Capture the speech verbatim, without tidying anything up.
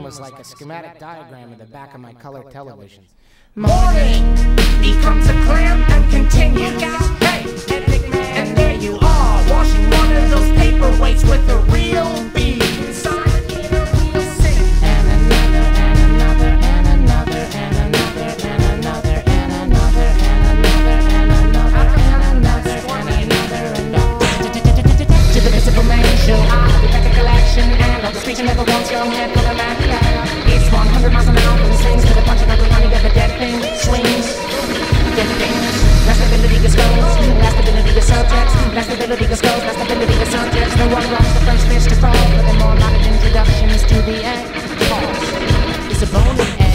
was like a schematic diagram of the back of my color television. Morning becomes a clamp and continues. Hey, epic man, and there you are, washing one of those paperweights with a real bead inside in a real sink. And another, and another, and another, and another, and another, and another, and another, and another, and another, and another, and another. To the visible man show, I be back in collection, and all the speech never wants your head full of mad love. It's one hundred miles an hour from the swings to the punch, and every money of a dead thing swings. Dead things, last ability to skulls, last ability to subjects, last ability to skulls, last ability to subjects. No one wrongs the first fish to fall, but then more modern introductions to the end. Pause. It's a bone and